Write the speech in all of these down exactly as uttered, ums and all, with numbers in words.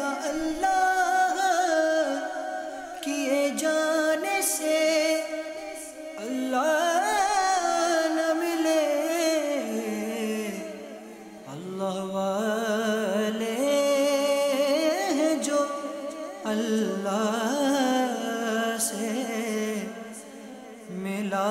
اللہ کیے جانے سے اللہ نہ ملے، اللہ والے ہیں جو اللہ سے ملا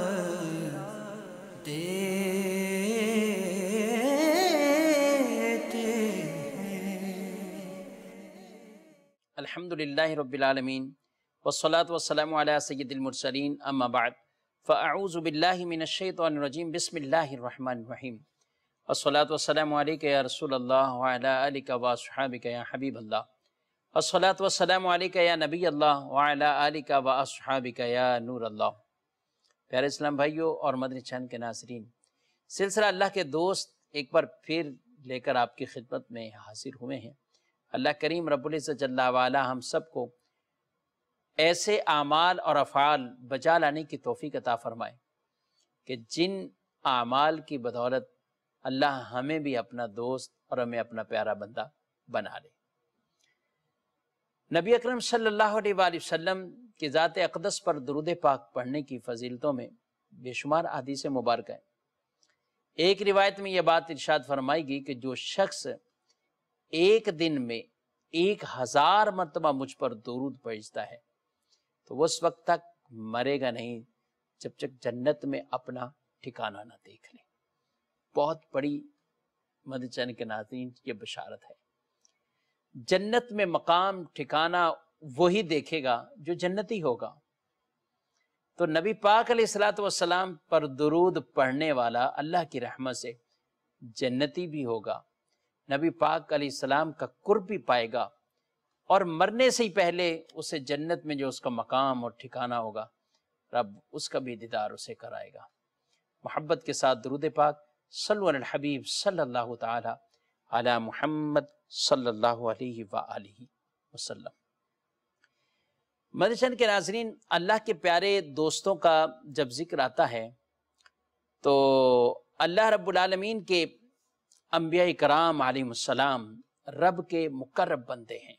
الحمدللہ رب العالمین والصلاة والسلام علی سید المرسلین، اما بعد فاعوذ باللہ من الشیطان الرجیم، بسم اللہ الرحمن الرحیم، والصلاة والسلام علیکہ یا رسول اللہ وعلی آلکہ واصحابکہ یا حبیب اللہ، والصلاة والسلام علیکہ یا نبی اللہ وعلی آلکہ واصحابکہ یا نور اللہ۔ پیارے اسلام بھائیوں اور مدنی چینل کے ناظرین، سلسلہ اللہ کے دوست ایک بار پھر لے کر آپ کی خدمت میں حاضر ہوئے ہیں۔ اللہ کریم رب العزت جل وعلا ہم سب کو ایسے اعمال اور افعال بجا لانے کی توفیق عطا فرمائے کہ جن اعمال کی بدولت اللہ ہمیں بھی اپنا دوست اور ہمیں اپنا پیارا بندہ بنا لے۔ نبی اکرم صلی اللہ علیہ وآلہ وسلم کی ذات اقدس پر درود پاک پڑھنے کی فضیلتوں میں بے شمار احادیث مبارکہ ہیں۔ ایک روایت میں یہ بات ارشاد فرمائی گئی کہ جو شخص ایک دن میں ایک ہزار مرتبہ مجھ پر درود پڑھتا ہے تو وہ اس وقت تک مرے گا نہیں جب تک جنت میں اپنا ٹھکانہ نہ دیکھ لے۔ بہت بڑی مدنی چینل کے ناظرین یہ بشارت ہے۔ جنت میں مقام ٹھکانہ وہی دیکھے گا جو جنتی ہوگا۔ تو نبی پاک علیہ الصلوۃ والسلام پر درود پڑھنے والا اللہ کی رحمت سے جنتی بھی ہوگا، نبی پاک علیہ السلام کا قرب بھی پائے گا، اور مرنے سے ہی پہلے اسے جنت میں جو اس کا مقام اور ٹھکانہ ہوگا رب اس کا بھی دیدار اسے کرائے گا۔ محبت کے ساتھ درود پاک صلو علی الحبیب صلی اللہ تعالی علی محمد صلی اللہ علیہ وآلہ وسلم۔ مدنی چینل کے ناظرین، اللہ کے پیارے دوستوں کا جب ذکر آتا ہے تو اللہ رب العالمین کے انبیاء کرام علیہ السلام رب کے مقرب بندے ہیں۔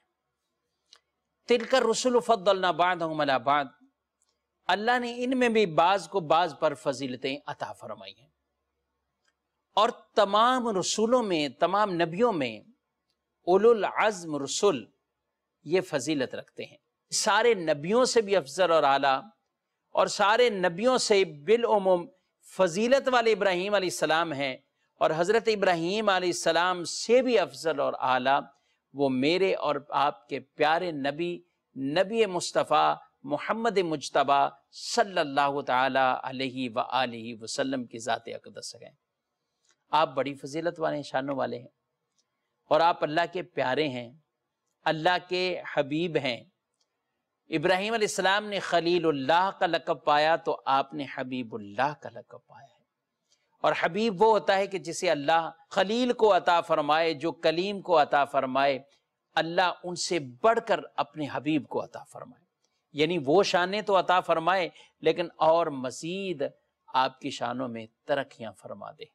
تلک الرسل فضلنا بعضهم علی بعض، اللہ نے ان میں بھی بعض کو بعض پر فضیلتیں عطا فرمائی ہیں، اور تمام رسولوں میں، تمام نبیوں میں اولو العزم رسول یہ فضیلت رکھتے ہیں۔ سارے نبیوں سے بھی افضل اور اعلیٰ، اور سارے نبیوں سے بالعموم فضیلت والے ابراہیم علیہ السلام ہیں، اور حضرت ابراہیم علیہ السلام سے بھی افضل اور اعلیٰ وہ میرے اور آپ کے پیارے نبی نبی مصطفیٰ محمد مجتبیٰ صلی اللہ تعالی علیہ وآلہ وسلم کی ذات اقدس ہیں۔ آپ بڑی فضیلت والے ہیں، شانوں والے ہیں، اور آپ اللہ کے پیارے ہیں، اللہ کے حبیب ہیں۔ ابراہیم علیہ السلام نے خلیل اللہ کا لقب پایا تو آپ نے حبیب اللہ کا لقب پایا ہے، اور حبیب وہ ہوتا ہے کہ جسے اللہ خلیل کو عطا فرمائے، جو کلیم کو عطا فرمائے، اللہ ان سے بڑھ کر اپنے حبیب کو عطا فرمائے، یعنی وہ شانیں تو عطا فرمائے لیکن اور مزید آپ کی شانوں میں ترقیاں فرما دے۔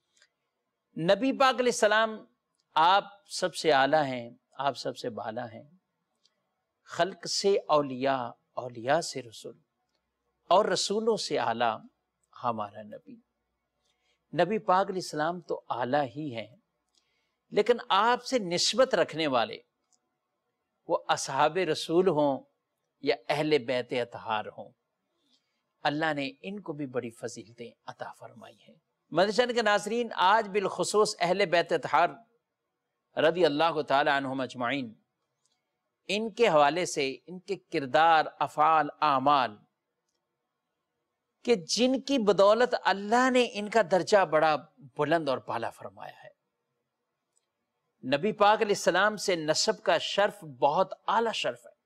نبی پاک علیہ السلام آپ سب سے اعلیٰ ہیں، آپ سب سے بالا ہیں، خلق سے اولیاء، اولیاء سے رسول، اور رسولوں سے اعلیٰ ہمارا نبی۔ نبی پاک علیہ السلام تو اعلیٰ ہی ہیں، لیکن آپ سے نسبت رکھنے والے وہ اصحاب رسول ہوں یا اہل بیت اطہار ہوں، اللہ نے ان کو بھی بڑی فضیلتیں عطا فرمائی ہیں۔ مدنی چینل کے ناظرین، آج بالخصوص اہل بیت اطہار رضی اللہ تعالی عنہم اجمعین، ان کے حوالے سے ان کے کردار، افعال، اعمال کہ جن کی بدولت اللہ نے ان کا درجہ بڑا بلند اور بالا فرمایا ہے۔ نبی پاک علیہ السلام سے نسب کا شرف بہت اعلیٰ شرف ہے،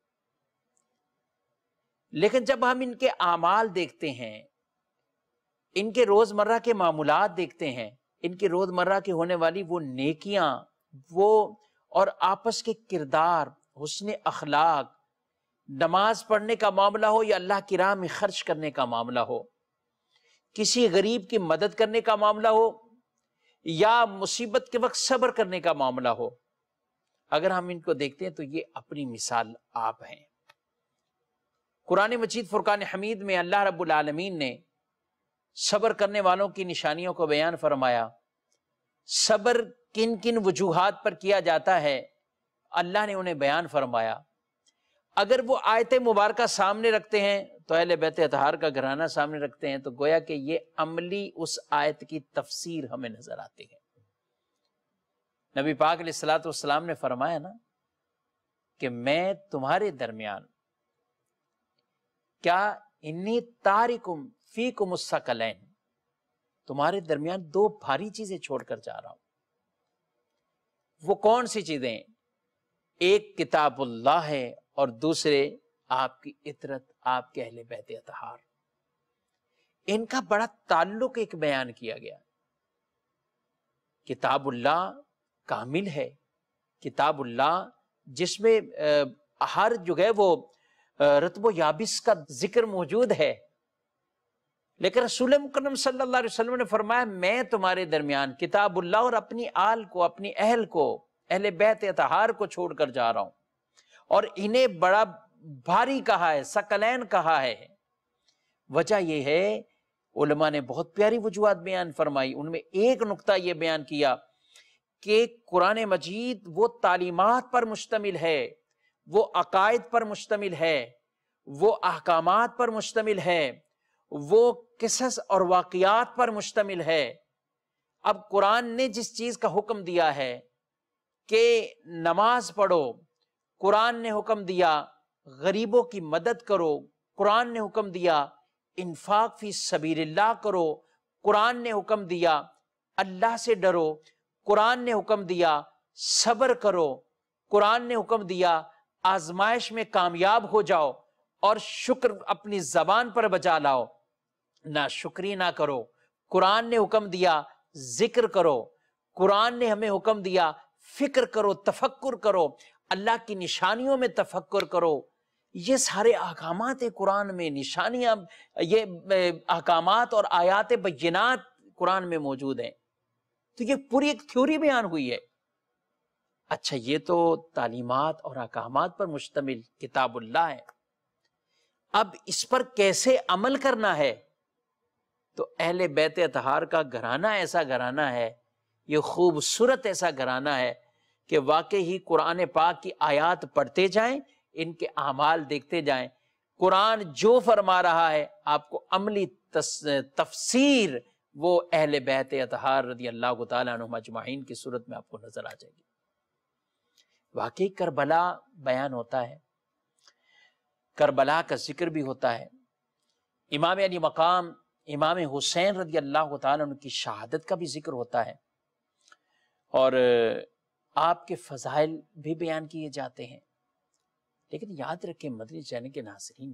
لیکن جب ہم ان کے اعمال دیکھتے ہیں، ان کے روزمرہ کے معمولات دیکھتے ہیں، ان کے روزمرہ کے ہونے والی وہ نیکیاں، وہ اور آپس کے کردار، حسن اخلاق، نماز پڑھنے کا معاملہ ہو یا اللہ کی راہ میں خرچ کرنے کا معاملہ ہو، کسی غریب کی مدد کرنے کا معاملہ ہو یا مصیبت کے وقت صبر کرنے کا معاملہ ہو، اگر ہم ان کو دیکھتے ہیں تو یہ اپنی مثال آپ ہیں۔ قرآن مجید فرقان حمید میں اللہ رب العالمین نے صبر کرنے والوں کی نشانیوں کو بیان فرمایا۔ صبر کن کن وجوہات پر کیا جاتا ہے اللہ نے انہیں بیان فرمایا۔ اگر وہ آیت مبارکہ سامنے رکھتے ہیں تو اہل بیت اطہار کا گھرانہ سامنے رکھتے ہیں تو گویا کہ یہ عملی اس آیت کی تفسیر ہمیں نظر آتی ہے۔ نبی پاک علیہ الصلوۃ والسلام نے فرمایا نا کہ میں تمہارے درمیان کیا انی تارکم فیکم الثقلین، تمہارے درمیان دو بھاری چیزیں چھوڑ کر جا رہا ہوں۔ وہ کون سی چیزیں؟ ایک کتاب اللہ ہے اور دوسرے آپ کی اطرت، آپ کے اہل بیت اطہار۔ ان کا بڑا تعلق ایک بیان کیا گیا۔ کتاب اللہ کامل ہے، کتاب اللہ جس میں ہر جو ہے وہ رتب و یابس کا ذکر موجود ہے، لیکن رسول مکرم صلی اللہ علیہ وسلم نے فرمایا میں تمہارے درمیان کتاب اللہ اور اپنی آل کو، اپنی اہل کو، اہل بیت اطہار کو چھوڑ کر جا رہا ہوں، اور انہیں بڑا بھاری کہا ہے، ثقلین کہا ہے۔ وجہ یہ ہے، علماء نے بہت پیاری وجوہات بیان فرمائی، ان میں ایک نقطہ یہ بیان کیا کہ قرآن مجید وہ تعلیمات پر مشتمل ہے، وہ عقائد پر مشتمل ہے، وہ احکامات پر مشتمل ہے، وہ قصص اور واقعات پر مشتمل ہے۔ اب قرآن نے جس چیز کا حکم دیا ہے کہ نماز پڑھو، قرآن نے حکم دیا غریبوں کی مدد کرو، قرآن نے حکم دیا انفاق فی سبیل اللہ کرو، قرآن نے حکم دیا اللہ سے ڈرو، قرآن نے حکم دیا صبر کرو، قرآن نے حکم دیا آزمائش میں کامیاب ہو جاؤ اور شکر اپنی زبان پر بجا لاؤ، نہ شکری نہ کرو۔ قرآن نے حکم دیا ذکر کرو، قرآن نے ہمیں حکم دیا فکر کرو، تفکر کرو، اللہ کی نشانیوں میں تفکر کرو۔ یہ سارے احکامات قرآن میں، نشانیاں، یہ احکامات اور آیات بینات قرآن میں موجود ہیں۔ تو یہ پوری ایک تھیوری بیان ہوئی ہے۔ اچھا، یہ تو تعلیمات اور احکامات پر مشتمل کتاب اللہ ہے۔ اب اس پر کیسے عمل کرنا ہے؟ تو اہل بیت اطہار کا گھرانہ ایسا گھرانہ ہے، یہ خوبصورت ایسا گھرانہ ہے کہ واقعی ہی قرآن پاک کی آیات پڑھتے جائیں، ان کے اعمال دیکھتے جائیں، قرآن جو فرما رہا ہے آپ کو عملی تفسیر وہ اہل بیت اطہار رضی اللہ تعالیٰ عنہم اجمعین کی صورت میں آپ کو نظر آ جائے گی۔ واقعی کربلا بیان ہوتا ہے، کربلا کا ذکر بھی ہوتا ہے، امام علی مقام امام حسین رضی اللہ تعالیٰ عنہ کی شہادت کا بھی ذکر ہوتا ہے، اور آپ کے فضائل بھی بیان کیے جاتے ہیں۔ لیکن یاد رکھیں مدنی چینل کے ناظرین،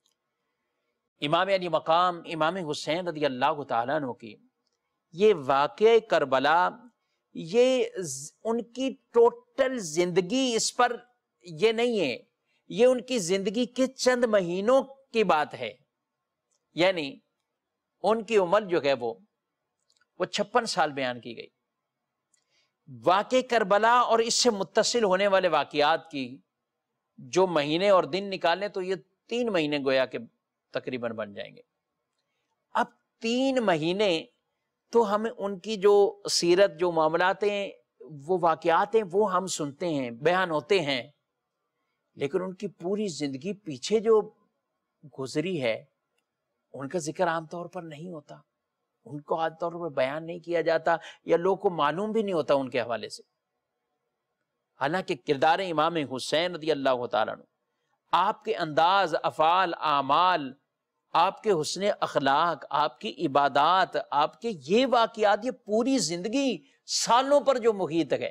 امام علی مقام امام حسین رضی اللہ تعالیٰ عنہ کی یہ واقعہ کربلا، یہ ان کی ٹوٹل زندگی اس پر یہ نہیں ہے، یہ ان کی زندگی کے چند مہینوں کی بات ہے۔ یعنی ان کی عمر جو ہے وہ وہ چھپن سال بیان کی گئی۔ واقع کربلا اور اس سے متصل ہونے والے واقعات کی جو مہینے اور دن نکالیں تو یہ تین مہینے گویا کہ تقریباً بن جائیں گے۔ اب تین مہینے تو ہمیں ان کی جو سیرت، جو معاملات ہیں، وہ واقعات ہیں، وہ ہم سنتے ہیں، بیان ہوتے ہیں، لیکن ان کی پوری زندگی پیچھے جو گزری ہے ان کا ذکر عام طور پر نہیں ہوتا، ان کو عام طور پر بیان نہیں کیا جاتا، یا لوگوں کو معلوم بھی نہیں ہوتا ان کے حوالے سے۔ حالانکہ کردار امام حسین رضی اللہ تعالیٰ عنہ، آپ کے انداز، افعال، اعمال، آپ کے حسن اخلاق، آپ کی عبادات، آپ کے یہ واقعات، یہ پوری زندگی سالوں پر جو محیط ہے،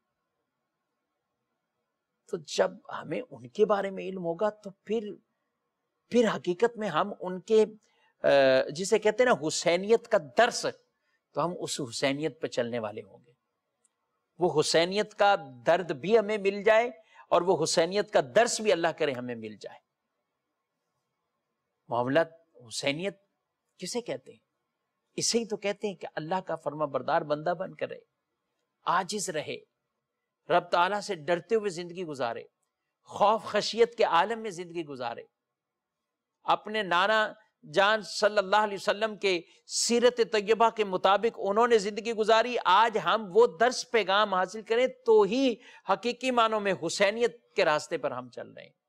تو جب ہمیں ان کے بارے میں علم ہوگا تو پھر پھر حقیقت میں ہم ان کے جسے کہتے ہیں نا حسینیت کا درس، تو ہم اس حسینیت پہ چلنے والے ہوں گے۔ وہ حسینیت کا درد بھی ہمیں مل جائے اور وہ حسینیت کا درس بھی اللہ کرے ہمیں مل جائے۔ معاملات حسینیت کسے کہتے ہیں؟ اسے ہی تو کہتے ہیں کہ اللہ کا فرما بردار بندہ بن کر رہے، عاجز رہے، رب تعالیٰ سے ڈرتے ہوئے زندگی گزارے، خوف خشیت کے عالم میں زندگی گزارے، اپنے نانا جان صلی اللہ علیہ وسلم کے سیرت طیبہ کے مطابق انہوں نے زندگی گزاری۔ آج ہم وہ درس پیغام حاصل کریں تو ہی حقیقی معنوں میں حسینیت کے راستے پر ہم چل رہے ہیں۔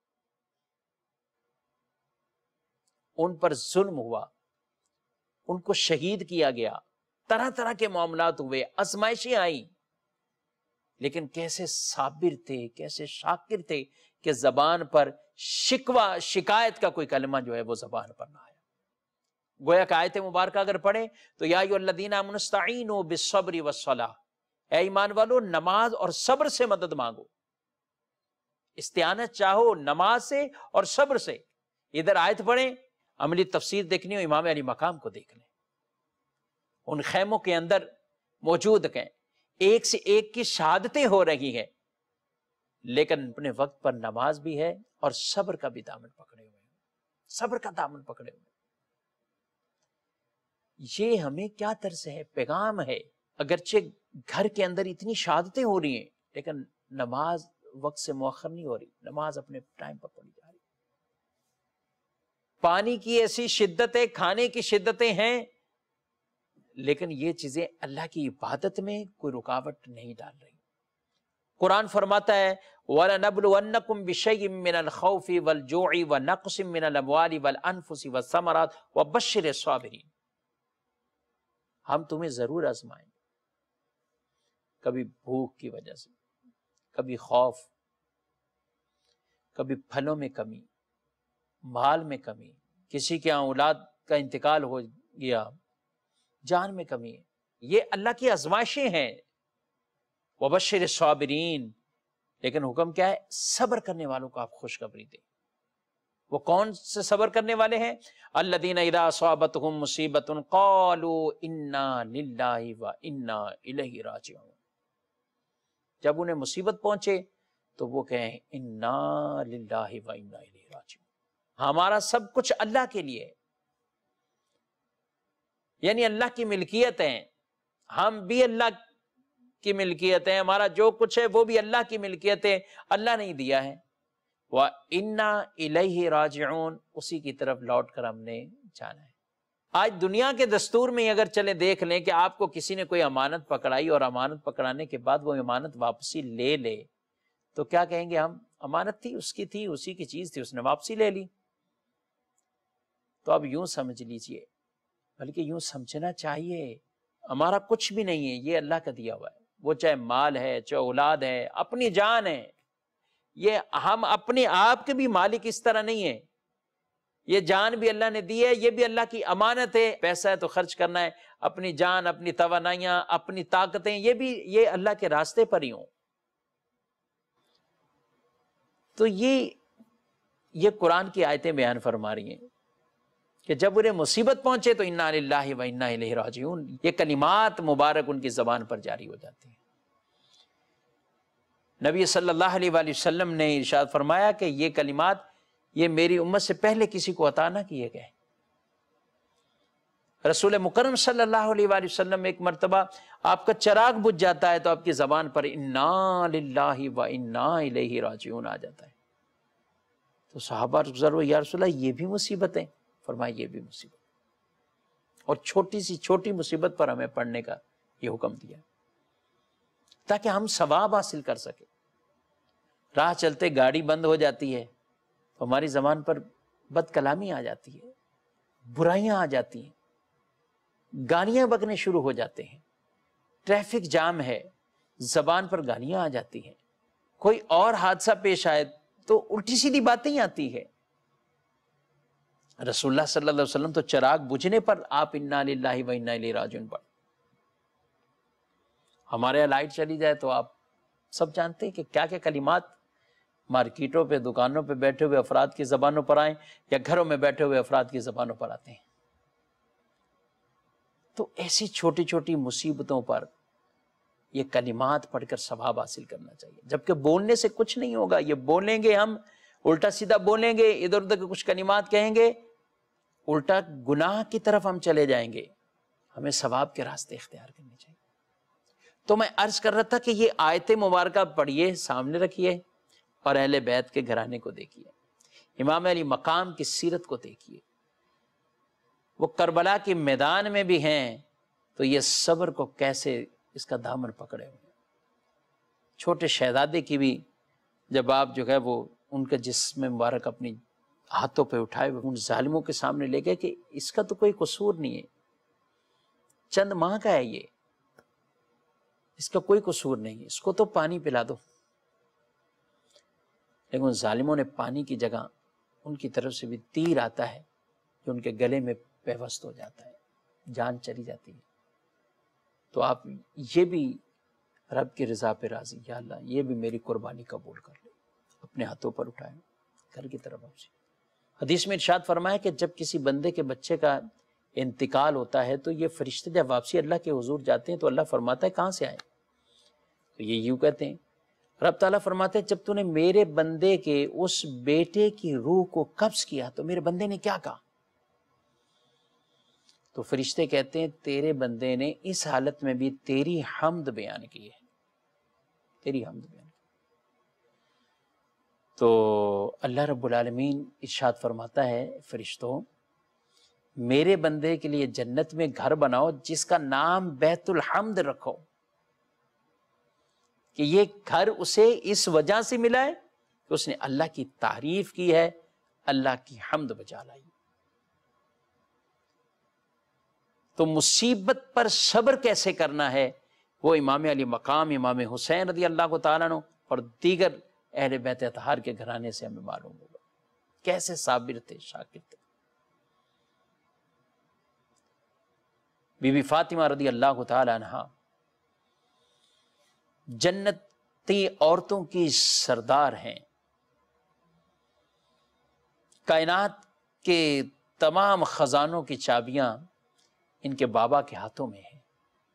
ان پر ظلم ہوا، ان کو شہید کیا گیا، طرح طرح کے معاملات ہوئے، آزمائشیں آئیں، لیکن کیسے صابر تھے، کیسے شاکر تھے کہ زبان پر شکوہ شکایت کا کوئی کلمہ جو ہے وہ زبان پر نہ آیا۔ گویا کہ آیت مبارکہ اگر پڑھیں تو یا ایھا الذین آمنوا استعینوا بالصبر والصلاۃ، اے ایمان والو نماز اور صبر سے مدد مانگو۔ استعانت چاہو نماز سے اور صبر سے۔ ادھر آیت پڑھیں، عملی تفسیر دیکھنی ہو امام علی مقام کو دیکھ لیں، ان خیموں کے اندر موجود ہیں، ایک سے ایک کی شہادتیں ہو رہی ہیں، لیکن اپنے وقت پر نماز بھی ہے اور صبر کا بھی دامن پکڑے ہوئے ہیں، صبر کا دامن پکڑے ہوئے ہیں۔ یہ ہمیں کیا طرز ہے، پیغام ہے۔ اگرچہ گھر کے اندر اتنی شہادتیں ہو رہی ہیں لیکن نماز وقت سے مؤخر نہیں ہو رہی، نماز اپنے ٹائم پر پڑھی جا رہی۔ پانی کی ایسی شدتیں، کھانے کی شدتیں ہیں، لیکن یہ چیزیں اللہ کی عبادت میں کوئی رکاوٹ نہیں ڈال رہی۔ قرآن فرماتا ہے وَلَنَبْلُوَنَّكُمْ بِشَيْءٍ مِّنَ الْخَوْفِ وَالْجُوعِ وَنَقْصٍ مِّنَ الْأَمْوَالِ وَالْأَنفُسِ وَالثَّمَرَاتِ وَبَشِّرِ الصَّابِرِينَ۔ ہم تمہیں ضرور آزمائیں، کبھی بھوک کی وجہ سے، کبھی خوف، کبھی پھلوں میں کمی، مال میں کمی، کسی کے اولاد کا انتقال ہو گیا، جان میں کمی ہے۔ یہ اللہ کی آزمائشیں ہیں۔ وبشر الصابرین، لیکن حکم کیا ہے؟ صبر کرنے والوں کو آپ خوشخبری دیں۔ وہ کون سے صبر کرنے والے ہیں؟ الذین اذا اصابتهم مصیبۃ قالوا انا للہ وانا الیہ راجعون۔ جب انہیں مصیبت پہنچے تو وہ کہیں انا للہ وانا الیہ راجعون، ہمارا سب کچھ اللہ کے لیے ہے، یعنی اللہ کی ملکیت ہے، ہم بھی اللہ کی ملکیت ہے، ہمارا جو کچھ ہے وہ بھی اللہ کی ملکیت ہے، اللہ نے دیا ہے۔ وَإِنَّا إِلَيْهِ رَاجِعُونَ، اسی کی طرف لوٹ کر ہم نے جانا ہے۔ آج دنیا کے دستور میں اگر چلے دیکھ لیں کہ آپ کو کسی نے کوئی امانت پکڑائی اور امانت پکڑانے کے بعد وہ امانت واپسی لے لے تو کیا کہیں گے ہم؟ امانت تھی، اس کی تھی، اسی کی چیز تھی، اس نے واپسی لے لی۔ تو اب یوں سمجھ لیجئے، بلکہ یوں سمجھنا چاہیے ہمارا کچھ بھی نہیں ہے، یہ اللہ کا دیا ہوا ہے، وہ چاہے مال ہے، چاہے اولاد ہے، اپنی جان ہے، یہ ہم اپنے آپ کے بھی مالک اس طرح نہیں ہے، یہ جان بھی اللہ نے دی ہے، یہ بھی اللہ کی امانت ہے۔ پیسہ ہے تو خرچ کرنا ہے، اپنی جان، اپنی توانائیاں، اپنی طاقتیں، یہ بھی یہ اللہ کے راستے پر ہی ہوں۔ تو یہ یہ قرآن کی آیتیں بیان فرما رہی ہیں کہ جب انہیں مصیبت پہنچے تو انا للہ و انا الیہ راجعون، یہ کلمات مبارک ان کی زبان پر جاری ہو جاتی ہیں۔ نبی صلی اللہ علیہ وآلہ وسلم نے ارشاد فرمایا کہ یہ کلمات یہ میری امت سے پہلے کسی کو عطا نہ کیے گئے۔ رسول مکرم صلی اللہ علیہ وآلہ وسلم ایک مرتبہ آپ کا چراغ بجھ جاتا ہے تو آپ کی زبان پر انا للہ و انا الیہ راجعون آ جاتا ہے۔ تو صحابہ ضرور یا رسول اللہ یہ بھی مصیبتیں؟ فرمایا یہ بھی مصیبت، اور چھوٹی سی چھوٹی مصیبت پر ہمیں پڑھنے کا یہ حکم دیا تاکہ ہم ثواب حاصل کر سکیں۔ راہ چلتے گاڑی بند ہو جاتی ہے تو ہماری زبان پر بد کلامی آ جاتی ہے، برائیاں آ جاتی ہیں، گالیاں بکنے شروع ہو جاتے ہیں، ٹریفک جام ہے، زبان پر گالیاں آ جاتی ہیں، کوئی اور حادثہ پیش آئے تو الٹی سیدھی باتیں ہی آتی ہے۔ رسول اللہ صلی اللہ علیہ وسلم تو چراغ بجھنے پر آپ انا للہ و انا الیہ راجعون پڑھ، ہمارے یہاں لائٹ چلی جائے تو آپ سب جانتے ہیں کہ کیا کیا کلمات مارکیٹوں پہ، دکانوں پہ بیٹھے ہوئے افراد کی زبانوں پر آئیں یا گھروں میں بیٹھے ہوئے افراد کی زبانوں پر آتے ہیں۔ تو ایسی چھوٹی چھوٹی مصیبتوں پر یہ کلمات پڑھ کر ثواب حاصل کرنا چاہیے، جبکہ بولنے سے کچھ نہیں ہوگا۔ یہ بولیں گے ہم، الٹا سیدھا بولیں گے، ادھر ادھر کے کچھ کلمات کہیں گے، الٹا گناہ کی طرف ہم چلے جائیں گے۔ ہمیں ثواب کے راستے اختیار کرنے چاہیے۔ تو میں عرض کر رہا تھا کہ یہ آیت مبارکہ پڑھیے، سامنے رکھیے اور اہل بیت کے گھرانے کو دیکھیے، امام علی مقام کی سیرت کو دیکھیے۔ وہ کربلا کے میدان میں بھی ہیں تو یہ صبر کو کیسے اس کا دامن پکڑے ہوئے۔ چھوٹے شہزادے کی بھی جب آپ جو ہے وہ ان کا جسم مبارک اپنی ہاتھوں پہ اٹھائے ہوئے ان ظالموں کے سامنے لے گئے کہ اس کا تو کوئی قصور نہیں ہے، چند ماہ کا ہے یہ، اس کا کوئی قصور نہیں ہے، اس کو تو پانی پلا دو۔ لیکن ان ظالموں نے پانی کی جگہ ان کی طرف سے بھی تیر آتا ہے جو ان کے گلے میں پیوست ہو جاتا ہے، جان چلی جاتی ہے۔ تو آپ یہ بھی رب کی رضا پہ راضی، یا اللہ یہ بھی میری قربانی قبول کر لے، اپنے ہاتھوں پر اٹھائیں گھر کی طرف آپ سے۔ حدیث میں ارشاد فرمایا کہ جب کسی بندے کے بچے کا انتقال ہوتا ہے تو یہ فرشتے جب واپسی اللہ کے حضور جاتے ہیں تو اللہ فرماتا ہے کہاں سے آئے؟ تو یہ یوں کہتے ہیں، رب تعالیٰ فرماتے ہیں جب تو نے میرے بندے کے اس بیٹے کی روح کو قبض کیا تو میرے بندے نے کیا کہا؟ تو فرشتے کہتے ہیں تیرے بندے نے اس حالت میں بھی تیری حمد بیان کی ہے، تیری حمد بیان کی۔ تو اللہ رب العالمین ارشاد فرماتا ہے فرشتوں میرے بندے کے لیے جنت میں گھر بناؤ جس کا نام بیت الحمد رکھو، کہ یہ گھر اسے اس وجہ سے ملا ہے کہ اس نے اللہ کی تعریف کی ہے، اللہ کی حمد بجا لائی۔ تو مصیبت پر صبر کیسے کرنا ہے وہ امام علی مقام، امام حسین رضی اللہ تعالیٰ عنہ اور دیگر اہل بیت اطہار کے گھرانے سے ہمیں معلوم ہوگا کیسے صابر تھے، شاکر تھے۔ بی بی فاطمہ رضی اللہ تعالی عنہا جنتی عورتوں کی سردار ہیں، کائنات کے تمام خزانوں کی چابیاں ان کے بابا کے ہاتھوں میں ہیں۔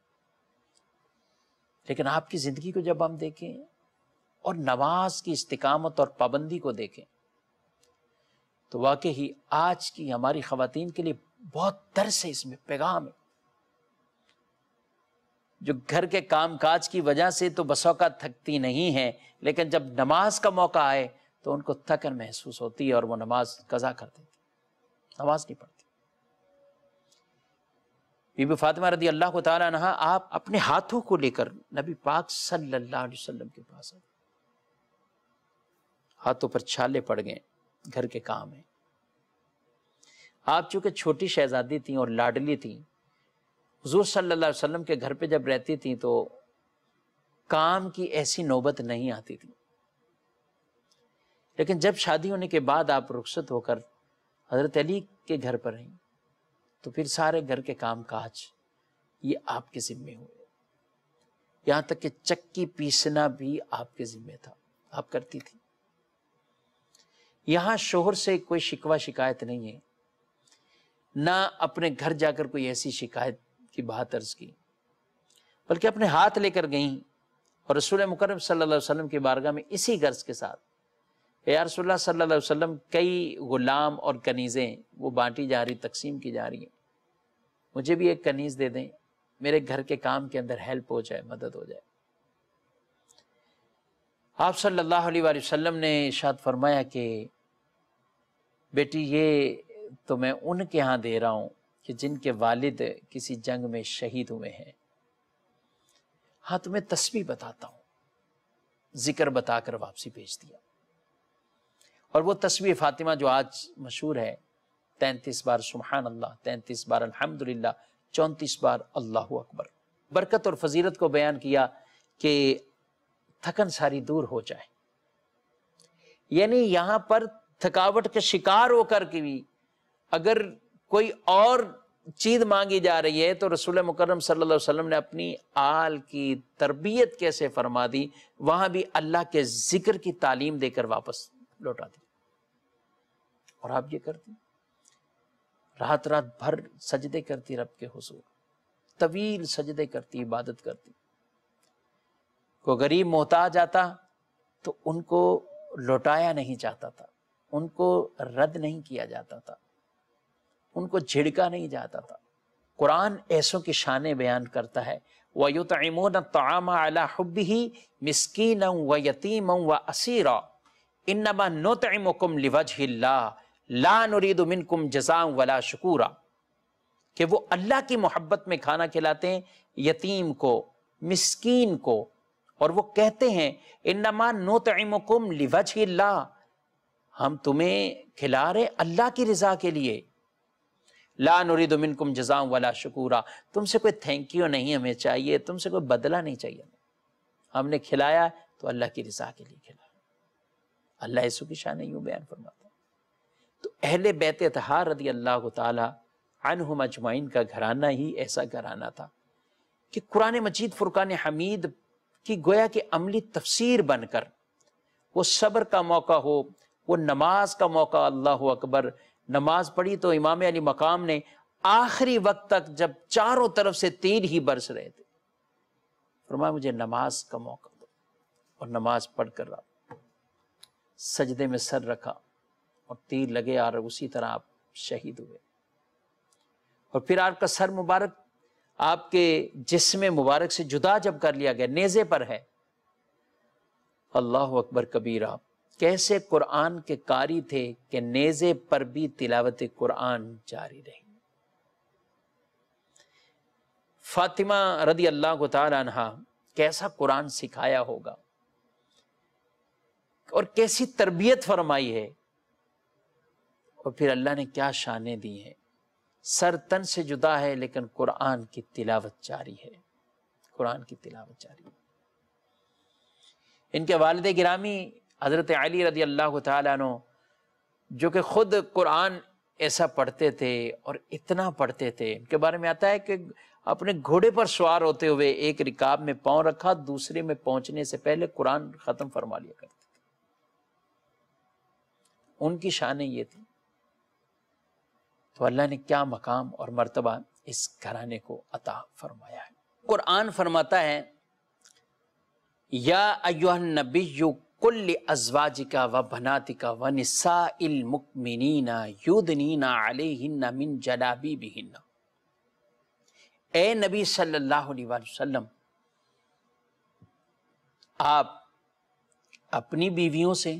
لیکن آپ کی زندگی کو جب ہم دیکھیں اور نماز کی استقامت اور پابندی کو دیکھیں تو واقعی آج کی ہماری خواتین کے لیے بہت درس ہے، اس میں پیغام ہے۔ جو گھر کے کام کاج کی وجہ سے تو بس اوقات تھکتی نہیں ہیں، لیکن جب نماز کا موقع آئے تو ان کو تھکن محسوس ہوتی ہے اور وہ نماز قضا کر دیتی، نماز نہیں پڑھتی۔ بی بی فاطمہ رضی اللہ تعالیٰ عنہ آپ اپنے ہاتھوں کو لے کر نبی پاک صلی اللہ علیہ وسلم کے پاس آئے، ہاتھوں پر چھالے پڑ گئے، گھر کے کام ہیں۔ آپ چونکہ چھوٹی شہزادی تھیں اور لاڈلی تھیں، حضور صلی اللہ علیہ وسلم کے گھر پہ جب رہتی تھیں تو کام کی ایسی نوبت نہیں آتی تھی، لیکن جب شادی ہونے کے بعد آپ رخصت ہو کر حضرت علی کے گھر پر رہیں تو پھر سارے گھر کے کام کاج یہ آپ کے ذمے ہوئے، یہاں تک کہ چکی پیسنا بھی آپ کے ذمے تھا، آپ کرتی تھی۔ یہاں شوہر سے کوئی شکوہ شکایت نہیں ہے، نہ اپنے گھر جا کر کوئی ایسی شکایت کی بات عرض کی، بلکہ اپنے ہاتھ لے کر گئیں اور رسول مکرم صلی اللہ علیہ وسلم کی بارگاہ میں اسی غرض کے ساتھ یا رسول اللہ صلی اللہ علیہ وسلم کئی غلام اور کنیزیں وہ بانٹی جا رہی، تقسیم کی جا رہی ہیں، مجھے بھی ایک کنیز دے دیں، میرے گھر کے کام کے اندر ہیلپ ہو جائے، مدد ہو جائے۔ آپ صلی اللہ علیہ وآلہ وسلم نے ارشاد فرمایا کہ بیٹی یہ تو میں ان کے ہاں دے رہا ہوں کہ جن کے والد کسی جنگ میں شہید ہوئے ہیں۔ ہاں تمہیں تسبیح بتاتا ہوں، ذکر بتا کر واپسی بھیج دیا۔ اور وہ تسبیح فاطمہ جو آج مشہور ہے، تینتیس بار سبحان اللہ، تینتیس بار الحمدللہ، چونتیس بار اللہ اکبر۔ برکت اور فضیلت کو بیان کیا کہ تھکن ساری دور ہو جائے، یعنی یہاں پر تھکاوٹ کے شکار ہو کر کے بھی اگر کوئی اور چیز مانگی جا رہی ہے تو رسول مکرم صلی اللہ علیہ وسلم نے اپنی آل کی تربیت کیسے فرما دی، وہاں بھی اللہ کے ذکر کی تعلیم دے کر واپس لوٹا دی۔ اور آپ یہ کرتی، رات رات بھر سجدے کرتی رب کے حضور، طویل سجدے کرتی، عبادت کرتی۔ کوئی غریب محتاج آتا تو ان کو لوٹایا نہیں جاتا تھا، ان کو رد نہیں کیا جاتا تھا، ان کو جھڑکا نہیں جاتا تھا۔ قرآن ایسوں کی شانیں بیان کرتا ہے، وَيُطْعِمُونَ الطَّعَامَ عَلَى حُبِّهِ مِسْكِينًا وَيَتِيمًا وَأَسِيرًا إِنَّمَا نُطْعِمُكُمْ لِوَجْهِ اللَّهِ لَا نُرِيدُ مِنْكُمْ جَزَاءً وَلَا شُكُورًا، کہ وہ اللہ کی محبت میں کھانا کھلاتے ہیں یتیم کو، مسکین کو، اور وہ کہتے ہیں انما نطعمکم لوجہ اللہ، ہم تمہیں کھلا رہے اللہ کی رضا کے لیے، لا نرید منکم جزاء ولا شکورا، تم سے کوئی تھینک یو نہیں ہمیں چاہیے، تم سے کوئی بدلہ نہیں چاہیے، ہم نے کھلایا تو اللہ کی رضا کے لیے کھلایا۔ اللہ یسوع کی شان یوں بیان فرماتا ہے۔ تو اہل بیت اطہار رضی اللہ تعالی عنہم اجمعین کا گھرانہ ہی ایسا گھرانہ تھا کہ قرآن مجید فرقان حمید کی گویا کہ عملی تفسیر بن کر وہ صبر کا موقع ہو، وہ نماز کا موقع، اللہ اکبر، نماز پڑھی تو امام علی مقام نے آخری وقت تک جب چاروں طرف سے تیر ہی برس رہے تھے، فرمایا مجھے نماز کا موقع دو، اور نماز پڑھ کر رہا، سجدے میں سر رکھا اور تیر لگے اور اسی طرح آپ شہید ہوئے۔ اور پھر آپ کا سر مبارک آپ کے جسم مبارک سے جدا جب کر لیا گیا، نیزے پر ہے۔ اللہ اکبر کبیرہ، کیسے قرآن کے قاری تھے کہ نیزے پر بھی تلاوت قرآن جاری رہی۔ فاطمہ رضی اللہ تعالی عنہ کیسا قرآن سکھایا ہوگا اور کیسی تربیت فرمائی ہے، اور پھر اللہ نے کیا شانیں دی ہیں، سر تن سے جدا ہے لیکن قرآن کی تلاوت جاری ہے، قرآن کی تلاوت جاری ہے۔ ان کے والد گرامی حضرت علی رضی اللہ تعالیٰ عنہ، جو کہ خود قرآن ایسا پڑھتے تھے اور اتنا پڑھتے تھے، ان کے بارے میں آتا ہے کہ اپنے گھوڑے پر سوار ہوتے ہوئے ایک رکاب میں پاؤں رکھا، دوسرے میں پہنچنے سے پہلے قرآن ختم فرما لیا کرتے تھے۔ ان کی شانیں یہ تھی۔ تو اللہ نے کیا مقام اور مرتبہ اس گھرانے کو عطا فرمایا ہے۔ قرآن فرماتا ہے یا ایھا النبی قل لازواجک و بناتک و نساء المؤمنین یدنین علیہن من جلابیبہن، اے نبی صلی اللہ علیہ وآلہ وسلم، آپ اپنی بیویوں سے،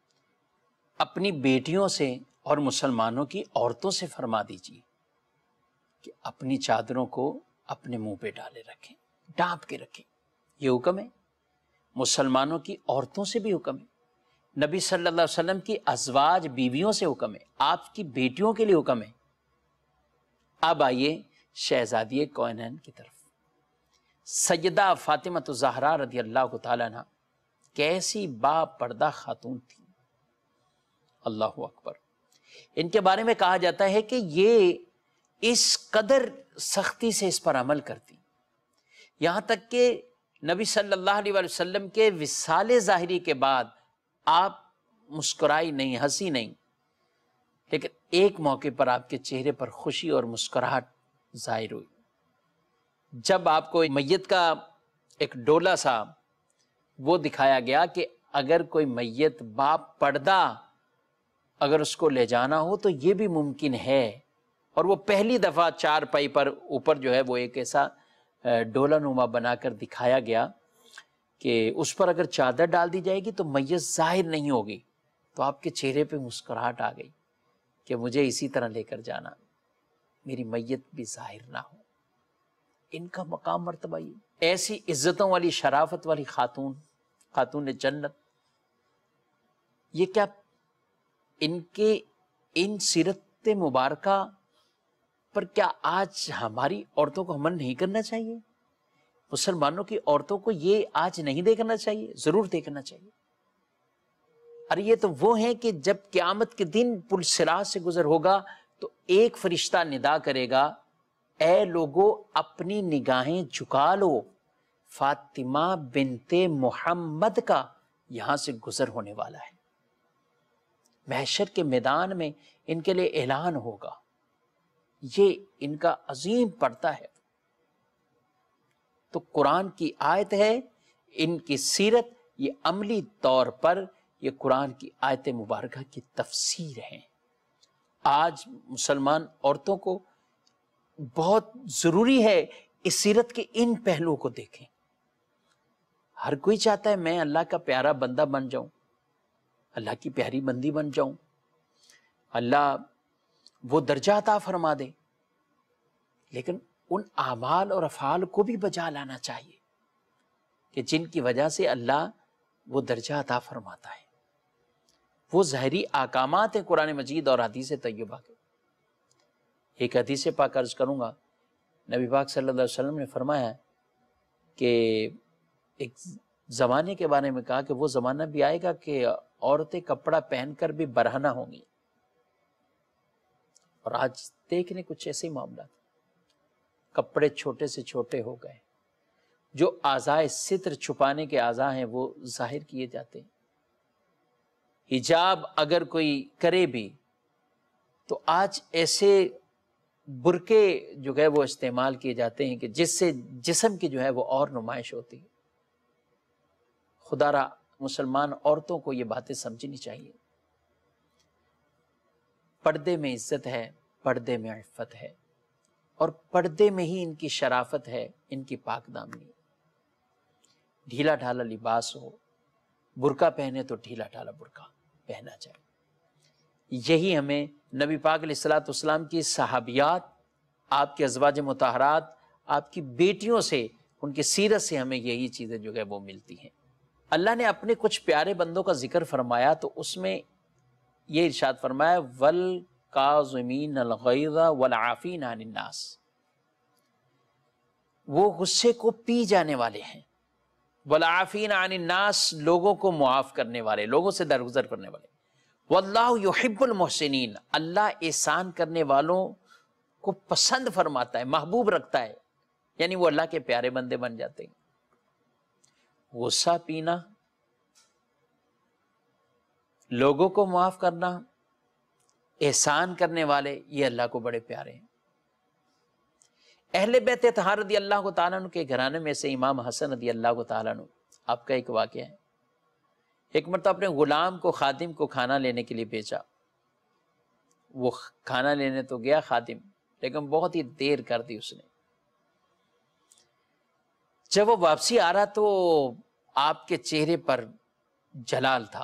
اپنی بیٹیوں سے اور مسلمانوں کی عورتوں سے فرما دیجیے کہ اپنی چادروں کو اپنے منہ پہ ڈالے رکھیں، ڈانپ کے رکھیں، یہ حکم ہے۔ مسلمانوں کی عورتوں سے بھی حکم ہے، نبی صلی اللہ علیہ وسلم کی ازواج بیویوں سے حکم ہے، آپ کی بیٹیوں کے لیے حکم ہے۔ اب آئیے شہزادی کونین کی طرف۔ سیدہ فاطمہ الزہرا رضی اللہ تعالیٰ عنہ کیسی با پردہ خاتون تھی، اللہ اکبر۔ ان کے بارے میں کہا جاتا ہے کہ یہ اس قدر سختی سے اس پر عمل کرتی، یہاں تک کہ نبی صلی اللہ علیہ وآلہ وسلم کے وصال ظاہری کے بعد آپ مسکرائی نہیں، ہنسی نہیں، لیکن ایک موقع پر آپ کے چہرے پر خوشی اور مسکراہٹ ظاہر ہوئی، جب آپ کو میت کا ایک ڈولا سا وہ دکھایا گیا کہ اگر کوئی میت با پردہ اگر اس کو لے جانا ہو تو یہ بھی ممکن ہے، اور وہ پہلی دفعہ چار پائی پر اوپر جو ہے وہ ایک ایسا ڈولا نما بنا کر دکھایا گیا کہ اس پر اگر چادر ڈال دی جائے گی تو میت ظاہر نہیں ہوگی، تو آپ کے چہرے پہ مسکراہٹ آ گئی کہ مجھے اسی طرح لے کر جانا، میری میت بھی ظاہر نہ ہو۔ ان کا مقام مرتبہ یہ، ایسی عزتوں والی شرافت والی خاتون، خاتون جنت، یہ کیا ان کے ان سیرت مبارکہ پر کیا آج ہماری عورتوں کو عمل نہیں کرنا چاہیے؟ مسلمانوں کی عورتوں کو یہ آج نہیں دیکھنا چاہیے؟ ضرور دیکھنا چاہیے۔ ارے یہ تو وہ ہیں کہ جب قیامت کے دن پل صراط سے گزر ہوگا تو ایک فرشتہ ندا کرے گا، اے لوگو اپنی نگاہیں جھکا لو، فاطمہ بنت محمد کا یہاں سے گزر ہونے والا ہے۔ محشر کے میدان میں ان کے لیے اعلان ہوگا، یہ ان کا عظیم پردہ ہے۔ تو قرآن کی آیت ہے، ان کی سیرت یہ عملی طور پر یہ قرآن کی آیت مبارکہ کی تفسیر ہیں۔ آج مسلمان عورتوں کو بہت ضروری ہے اس سیرت کے ان پہلوؤں کو دیکھیں۔ ہر کوئی چاہتا ہے میں اللہ کا پیارا بندہ بن جاؤں، اللہ کی پیاری بندی بن جاؤں، اللہ وہ درجہ عطا فرما دے، لیکن ان اعمال اور افعال کو بھی بجا لانا چاہیے کہ جن کی وجہ سے اللہ وہ درجہ عطا فرماتا ہے۔ وہ ظاہری احکامات ہیں قرآن مجید اور حدیث طیبہ کے۔ ایک حدیث پاک عرض کروں گا، نبی پاک صلی اللہ علیہ وسلم نے فرمایا کہ ایک زمانے کے بارے میں کہا کہ وہ زمانہ بھی آئے گا کہ عورتیں کپڑا پہن کر بھی برہنہ ہوں گی، اور آج دیکھنے کچھ ایسے ہی معاملات، کپڑے چھوٹے سے چھوٹے ہو گئے، جو اعضائے ستر چھپانے کے اعضاء ہیں وہ ظاہر کیے جاتے ہیں۔ حجاب اگر کوئی کرے بھی تو آج ایسے برقعے جو ہے وہ استعمال کیے جاتے ہیں کہ جس سے جسم کی جو ہے وہ اور نمائش ہوتی ہے۔ خدا را مسلمان عورتوں کو یہ باتیں سمجھنی چاہیے۔ پردے میں عزت ہے، پردے میں عفت ہے، اور پردے میں ہی ان کی شرافت ہے، ان کی پاک دامنی۔ ڈھیلا ڈھالا لباس ہو، برقع پہنے تو ڈھیلا ڈھالا برقع پہنا جائے۔ یہی ہمیں نبی پاک علیہ الصلوۃ والسلام کی صحابیات، آپ کے ازواج مطہرات، آپ کی بیٹیوں سے، ان کی سیرت سے ہمیں یہی چیزیں جو ہے وہ ملتی ہیں۔ اللہ نے اپنے کچھ پیارے بندوں کا ذکر فرمایا تو اس میں یہ ارشاد فرمایا وَالْقَاظِمِينَ الْغَيْظَ وَالْعَافِينَ عَنِ النَّاسِ، وہ غصے کو پی جانے والے ہیں، وَالْعَافِينَ عَنِ النَّاسِ، لوگوں کو معاف کرنے والے، لوگوں سے درگزر کرنے والے، وَاللَّهُ يُحِبُّ الْمُحْسِنِينَ، اللہ احسان کرنے والوں کو پسند فرماتا ہے، محبوب رکھتا ہے، یعنی وہ اللہ کے پیارے بندے بن جاتے ہیں۔ غصہ پینا، لوگوں کو معاف کرنا، احسان کرنے والے، یہ اللہ کو بڑے پیارے ہیں۔ اہل بیت اطہار رضی اللہ تعالیٰ عنہ کے گھرانے میں سے امام حسن رضی اللہ تعالیٰ عنہ، آپ کا ایک واقعہ ہے۔ ایک مرتبہ اپنے غلام کو، خادم کو کھانا لینے کے لیے بھیجا۔ وہ کھانا لینے تو گیا خادم، لیکن بہت ہی دیر کر دی اس نے۔ جب وہ واپسی آ رہا تو آپ کے چہرے پر جلال تھا۔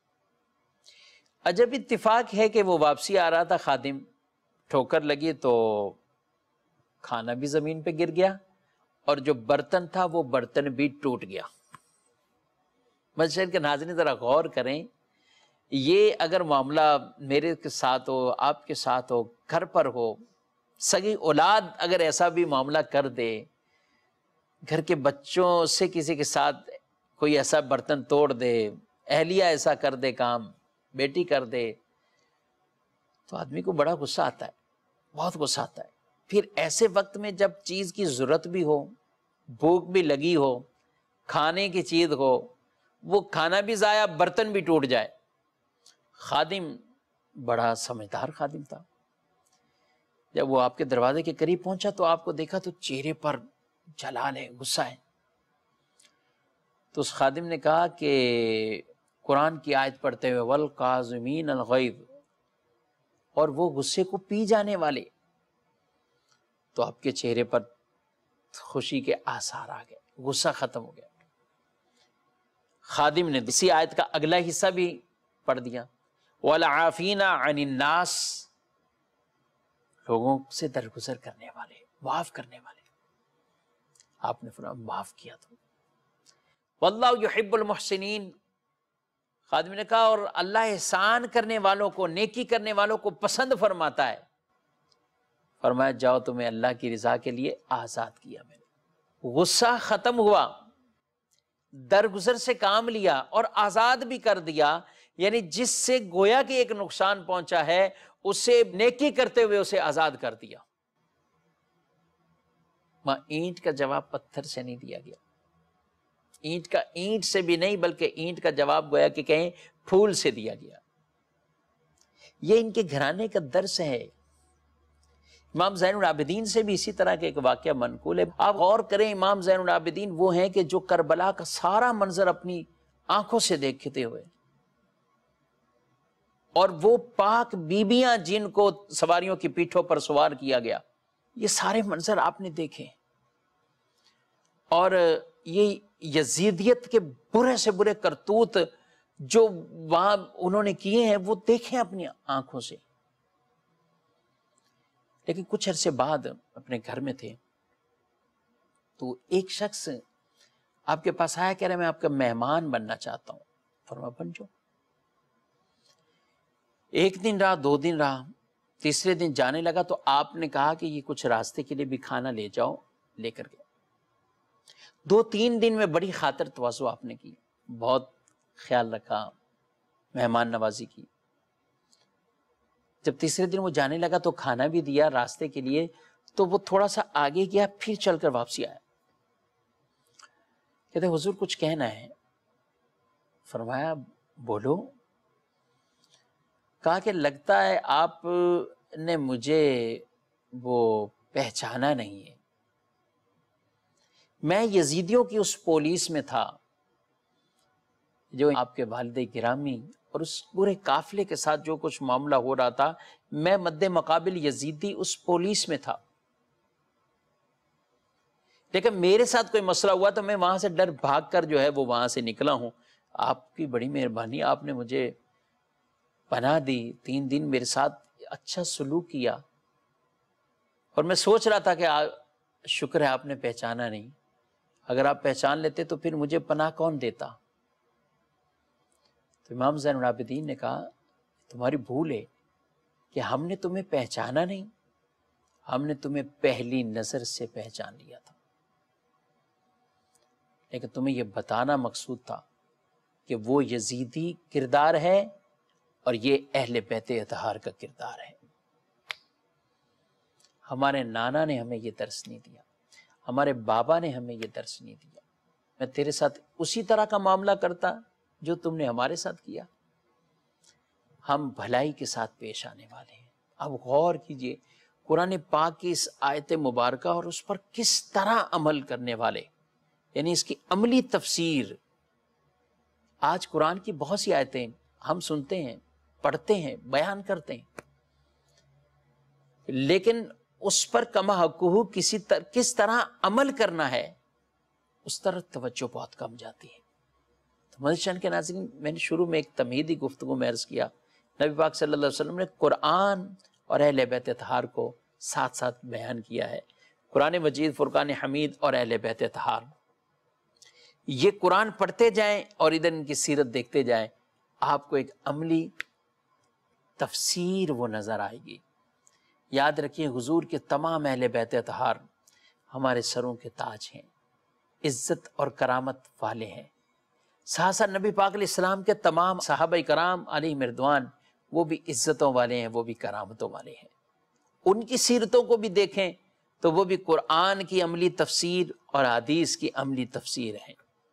عجب اتفاق ہے کہ وہ واپسی آ رہا تھا خادم، ٹھوکر لگی تو کھانا بھی زمین پہ گر گیا، اور جو برتن تھا وہ برتن بھی ٹوٹ گیا۔ مسجد کے ناظرین ذرا غور کریں، یہ اگر معاملہ میرے کے ساتھ ہو، آپ کے ساتھ ہو، گھر پر ہو، سگی اولاد اگر ایسا بھی معاملہ کر دے، گھر کے بچوں سے کسی کے ساتھ کوئی ایسا برتن توڑ دے، اہلیہ ایسا کر دے، کام بیٹی کر دے، تو آدمی کو بڑا غصہ آتا ہے، بہت غصہ آتا ہے۔ پھر ایسے وقت میں جب چیز کی ضرورت بھی ہو، بھوک بھی لگی ہو، کھانے کی چیز ہو، وہ کھانا بھی ضائع، برتن بھی ٹوٹ جائے۔ خادم بڑا سمجھدار خادم تھا، جب وہ آپ کے دروازے کے قریب پہنچا تو آپ کو دیکھا تو چہرے پر جلال ہے، غصہ ہے۔ تو اس خادم نے کہا کہ قرآن کی آیت پڑھتے ہوئے وَالْقَاظِمِينَ الْغَيْظَ، اور وہ غصے کو پی جانے والے، تو آپ کے چہرے پر خوشی کے آثار آ گئے، غصہ ختم ہو گیا۔ خادم نے اسی آیت کا اگلا حصہ بھی پڑھ دیا، وَالْعَافِينَ عَنِ النَّاسِ، لوگوں سے درگزر کرنے والے، معاف کرنے والے۔ آپ نے فرمایا معاف کیا تو وَاللَّهُ يُحِبُّ الْمُحْسِنِينَ، خادم نے کہا اور اللہ احسان کرنے والوں کو، نیکی کرنے والوں کو پسند فرماتا ہے۔ فرمایا جاؤ تمہیں اللہ کی رضا کے لیے آزاد کیا میں نے۔ غصہ ختم ہوا، درگزر سے کام لیا اور آزاد بھی کر دیا، یعنی جس سے گویا کہ ایک نقصان پہنچا ہے اسے نیکی کرتے ہوئے اسے آزاد کر دیا۔ ماں اینٹ کا جواب پتھر سے نہیں دیا گیا، اینٹ کا اینٹ سے بھی نہیں، بلکہ اینٹ کا جواب گویا کہ کہیں پھول سے دیا گیا۔ یہ ان کے گھرانے کا درس ہے۔ امام زین العابدین سے بھی اسی طرح کا ایک واقعہ منقول ہے۔ آپ غور کریں، امام زین العابدین وہ ہیں کہ جو کربلا کا سارا منظر اپنی آنکھوں سے دیکھتے ہوئے، اور وہ پاک بیبیاں جن کو سواریوں کی پیٹھوں پر سوار کیا گیا، یہ سارے منظر آپ نے دیکھے۔ اور یہ یزیدیت کے برے سے برے کرتوت جو وہاں انہوں نے کیے ہیں وہ دیکھیں اپنی آنکھوں سے. لیکن کچھ عرصے بعد اپنے گھر میں تھے تو ایک شخص آپ کے پاس آیا، کہہ رہے میں آپ کا مہمان بننا چاہتا ہوں. فرمایا بن جاؤ. ایک دن رہا، دو دن رہا، تیسرے دن جانے لگا تو آپ نے کہا کہ یہ کچھ راستے کے لیے بھی کھانا لے جاؤ. لے کر گئے. دو تین دن میں بڑی خاطر تواضع آپ نے کی، بہت خیال رکھا، مہمان نوازی کی. جب تیسرے دن وہ جانے لگا تو کھانا بھی دیا راستے کے لیے، تو وہ تھوڑا سا آگے گیا، پھر چل کر واپسی آیا. کہتے حضور کچھ کہنا ہے. فرمایا بولو. کہا کہ لگتا ہے آپ نے مجھے وہ پہچانا نہیں ہے. میں یزیدیوں کی اس پولیس میں تھا جو آپ کے والد گرامی اور اس پورے قافلے کے ساتھ جو کچھ معاملہ ہو رہا تھا، میں مد مقابل یزیدی اس پولیس میں تھا. لیکن میرے ساتھ کوئی مسئلہ ہوا تو میں وہاں سے ڈر بھاگ کر جو ہے وہ وہاں سے نکلا ہوں. آپ کی بڑی مہربانی، آپ نے مجھے پناہ دی، تین دن میرے ساتھ اچھا سلوک کیا، اور میں سوچ رہا تھا کہ شکر ہے آپ نے پہچانا نہیں. اگر آپ پہچان لیتے تو پھر مجھے پناہ کون دیتا. تو امام زین العابدین نے کہا تمہاری بھول ہے کہ ہم نے تمہیں پہچانا نہیں، ہم نے تمہیں پہلی نظر سے پہچان لیا تھا. لیکن تمہیں یہ بتانا مقصود تھا کہ وہ یزیدی کردار ہے اور یہ اہل بیت اطہار کا کردار ہے. ہمارے نانا نے ہمیں یہ درس نہیں دیا، ہمارے بابا نے ہمیں یہ درس نہیں دیا. میں تیرے ساتھ اسی طرح کا معاملہ کرتا جو تم نے ہمارے ساتھ کیا. ہم بھلائی کے ساتھ پیش آنے والے ہیں. اب غور کیجئے قرآن پاک کی اس آیت مبارکہ اور اس پر کس طرح عمل کرنے والے، یعنی اس کی عملی تفسیر. آج قرآن کی بہت سی آیتیں ہم سنتے ہیں، پڑھتے ہیں، بیان کرتے ہیں، لیکن اس پر کما حقہ کسی تر کس طرح عمل کرنا ہے اس طرح توجہ بہت کم جاتی ہے. تو مدنی چینل کے ناظرین، میں نے شروع میں ایک تمہیدی گفتگو میں عرض کیا نبی پاک صلی اللہ علیہ وسلم نے قرآن اور اہل بیت اطہار کو ساتھ ساتھ بیان کیا ہے. قرآن مجید، فرقان حمید اور اہل بیت اطہار، یہ قرآن پڑھتے جائیں اور ادھر ان کی سیرت دیکھتے جائیں، آپ کو ایک عملی تفسیر وہ نظر آئے گی. یاد رکھیے حضور کے تمام اہل بیت اطہار ہمارے سروں کے تاج ہیں، عزت اور کرامت والے ہیں. ساتھ نبی پاک علیہ السلام کے تمام صحابہ کرام علیہم رضوان وہ بھی عزتوں والے ہیں، وہ بھی کرامتوں والے ہیں. ان کی سیرتوں کو بھی دیکھیں تو وہ بھی قرآن کی عملی تفسیر اور حدیث کی عملی تفسیر ہیں.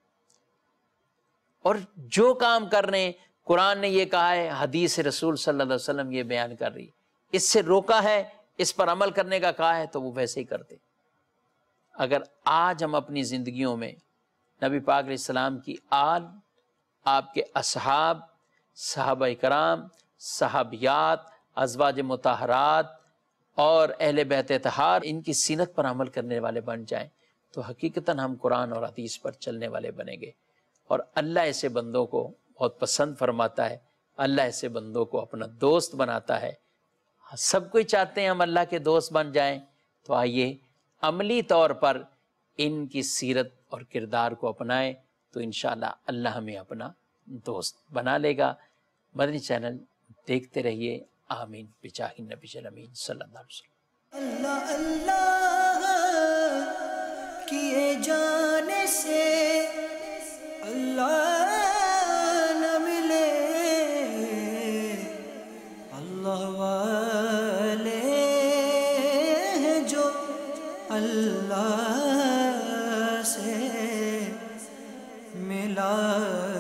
اور جو کام کر رہے ہیں، قرآن نے یہ کہا ہے، حدیث رسول صلی اللہ علیہ وسلم یہ بیان کر رہی، اس سے روکا ہے، اس پر عمل کرنے کا کہا ہے، تو وہ ویسے ہی کرتے. اگر آج ہم اپنی زندگیوں میں نبی پاک علیہ السلام کی آل، آپ کے اصحاب، صحابہ کرام، صحابیات، ازواج مطہرات اور اہل بیت اطہار، ان کی سیرت پر عمل کرنے والے بن جائیں تو حقیقتاً ہم قرآن اور حدیث پر چلنے والے بنیں گے. اور اللہ ایسے بندوں کو بہت پسند فرماتا ہے، اللہ ایسے بندوں کو اپنا دوست بناتا ہے. سب کوئی چاہتے ہیں ہم اللہ کے دوست بن جائیں، تو آئیے عملی طور پر ان کی سیرت اور کردار کو اپنائیں تو انشاءاللہ اللہ ہمیں اپنا دوست بنا لے گا. مدنی چینل دیکھتے رہیے. آمین بجاہ النبی الامین صلی اللہ علیہ وسلم. اللہ اللہ کیے جانے سے اللہ نہ ملے، اللہ والے ہیں جو اللہ سے ملا